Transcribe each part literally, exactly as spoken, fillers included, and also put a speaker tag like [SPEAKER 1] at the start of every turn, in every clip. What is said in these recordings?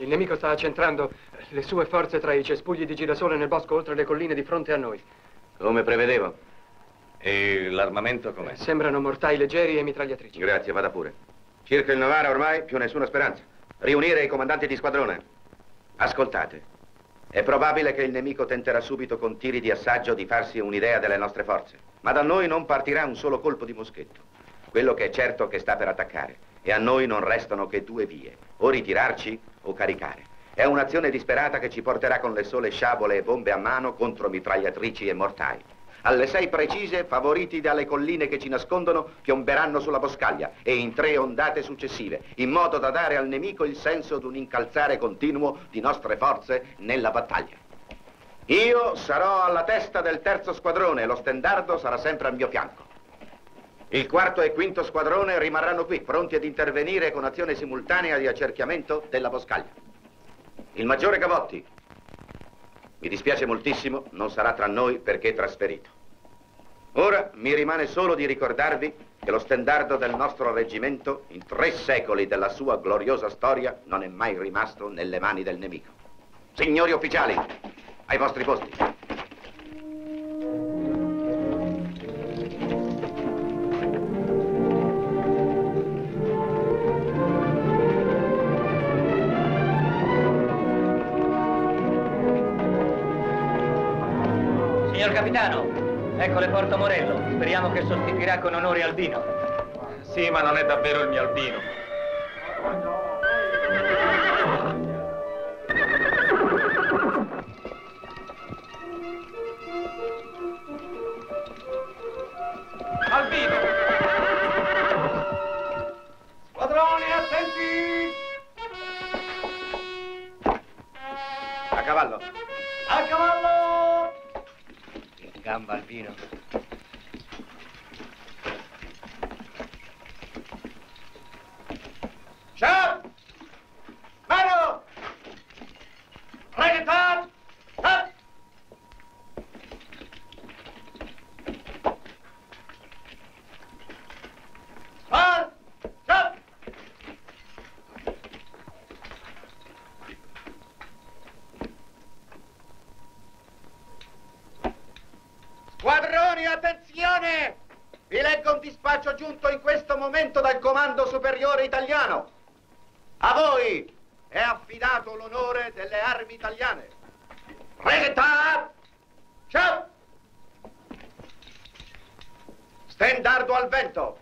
[SPEAKER 1] Il nemico sta accentrando le sue forze tra i cespugli di girasole nel bosco oltre le colline di fronte a noi.
[SPEAKER 2] Come prevedevo. E l'armamento com'è?
[SPEAKER 1] Sembrano mortai leggeri e mitragliatrici.
[SPEAKER 2] Grazie, vada pure. Circa il Novara ormai, più nessuna speranza. Riunire i comandanti di squadrone. Ascoltate. È probabile che il nemico tenterà subito con tiri di assaggio di farsi un'idea delle nostre forze. Ma da noi non partirà un solo colpo di moschetto. Quello che è certo che sta per attaccare. E a noi non restano che due vie. O ritirarci o caricare. È un'azione disperata che ci porterà con le sole sciabole e bombe a mano contro mitragliatrici e mortai. Alle sei precise, favoriti dalle colline che ci nascondono, piomberanno sulla boscaglia e in tre ondate successive, in modo da dare al nemico il senso di un incalzare continuo di nostre forze nella battaglia. Io sarò alla testa del terzo squadrone e lo stendardo sarà sempre al mio fianco. Il quarto e quinto squadrone rimarranno qui, pronti ad intervenire con azione simultanea di accerchiamento della boscaglia. Il maggiore Gavotti, mi dispiace moltissimo, non sarà tra noi perché è trasferito. Ora mi rimane solo di ricordarvi che lo stendardo del nostro reggimento, in tre secoli della sua gloriosa storia, non è mai rimasto nelle mani del nemico. Signori ufficiali, ai vostri posti.
[SPEAKER 3] Signor capitano, ecco le Porto Morello. Speriamo che sostituirà con onore Albino.
[SPEAKER 4] Sì, ma non è davvero il mio Albino.
[SPEAKER 5] Albino! Squadroni, attenti!
[SPEAKER 2] A cavallo.
[SPEAKER 5] A cavallo!
[SPEAKER 3] Gamba Albino.
[SPEAKER 5] Ciao! Mano! Reggaeton! Up! Spar! Up! Squadroni, attenzione! Vi leggo un dispaccio giunto in questo momento dal Comando Superiore Italiano. A voi è affidato l'onore delle armi italiane. Reghetà! Ciao! Stendardo al vento.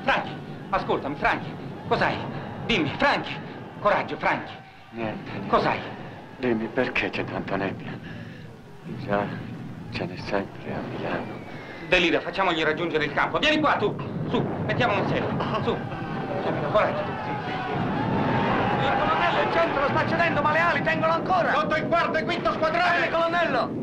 [SPEAKER 3] Franchi, ascoltami, Franchi. Cos'hai? Dimmi, Franchi. Coraggio, Franchi.
[SPEAKER 6] Niente, niente.
[SPEAKER 3] Cos'hai?
[SPEAKER 6] Dimmi perché c'è tanta nebbia. Già, ce n'è sempre a Milano.
[SPEAKER 3] Delira, facciamogli raggiungere il campo. Vieni qua, tu. Su, mettiamo un serio. Su. Camilo, coraggio. Signor colonnello, il centro lo sta cedendo, ma le ali tengono ancora.
[SPEAKER 5] Sotto il quarto e quinto squadrone!
[SPEAKER 3] Bene, colonnello.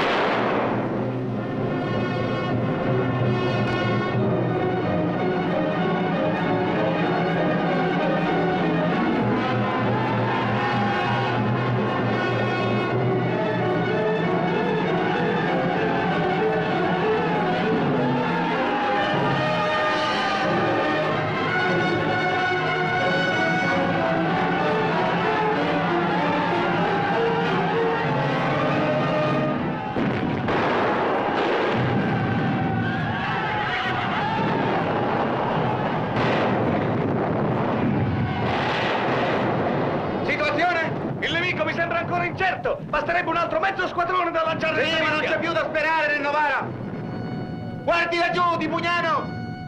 [SPEAKER 5] Basterebbe un altro mezzo squadrone da lanciare. Sì, ma non c'è più da sperare, Novara. Guardi laggiù, di Pugnano.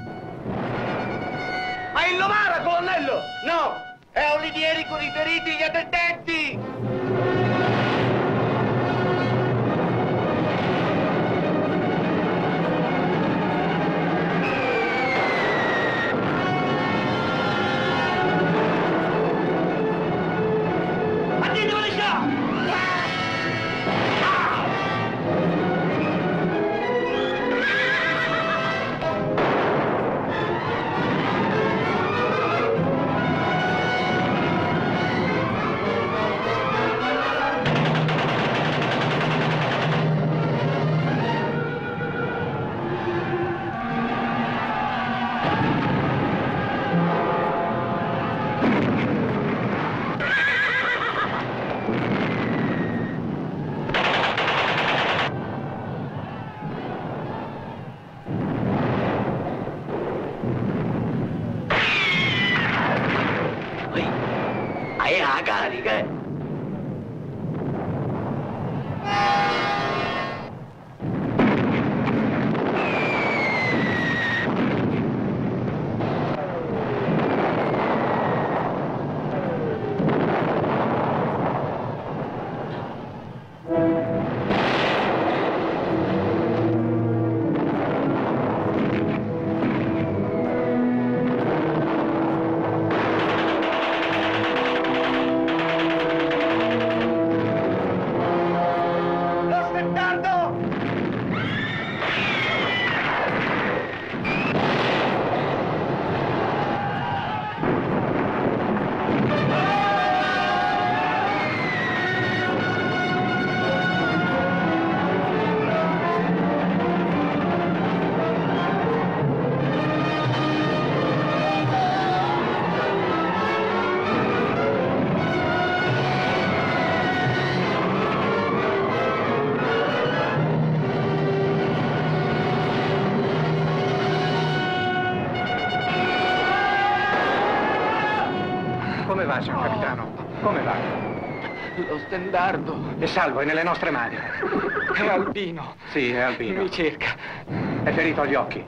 [SPEAKER 5] Ma il Novara, colonnello! No, è Olivieri con i feriti e gli attendenti.
[SPEAKER 1] Come va, signor capitano? Come va?
[SPEAKER 3] Lo stendardo.
[SPEAKER 1] È salvo, è nelle nostre mani.
[SPEAKER 3] È Albino.
[SPEAKER 1] Sì, è Albino.
[SPEAKER 3] Mi cerca.
[SPEAKER 1] È ferito agli occhi.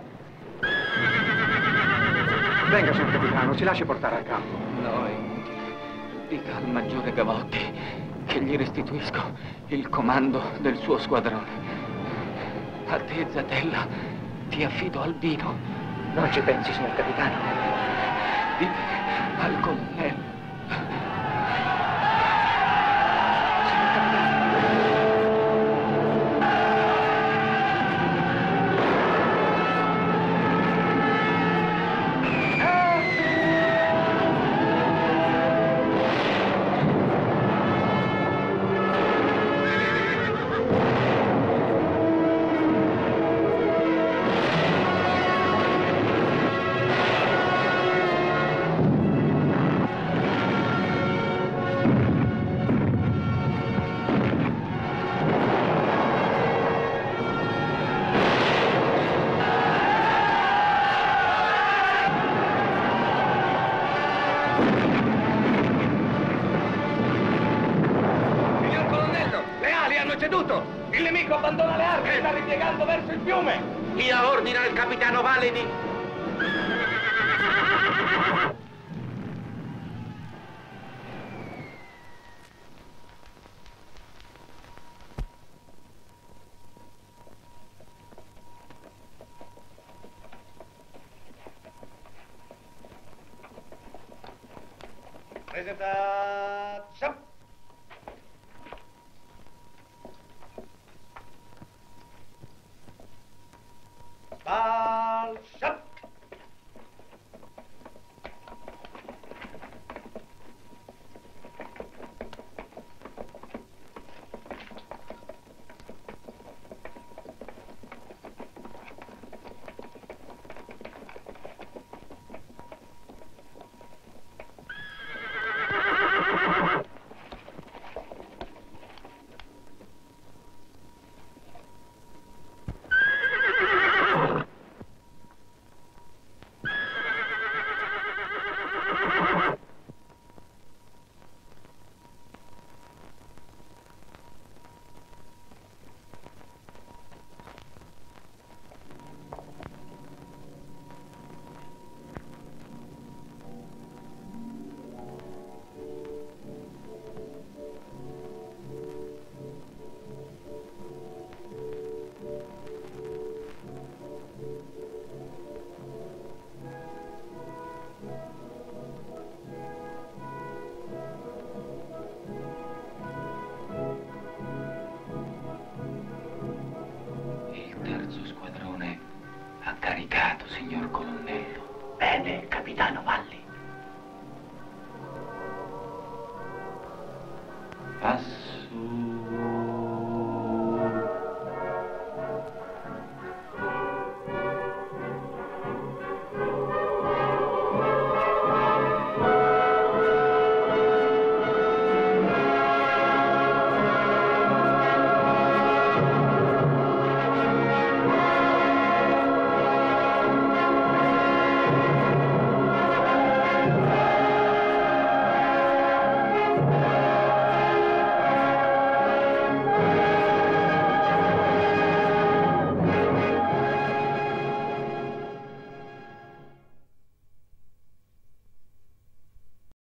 [SPEAKER 1] Venga, signor capitano, si lasci portare al campo.
[SPEAKER 3] No, è inutile. Dica al maggiore Gavotti che gli restituisco il comando del suo squadrone. A te, Zatella, ti affido Albino.
[SPEAKER 1] Non ci pensi, signor capitano.
[SPEAKER 3] Dite al colonnello.
[SPEAKER 5] Il nemico abbandona le armi e sta ripiegando verso il fiume! Dia ordine al capitano Vale di... Presenta.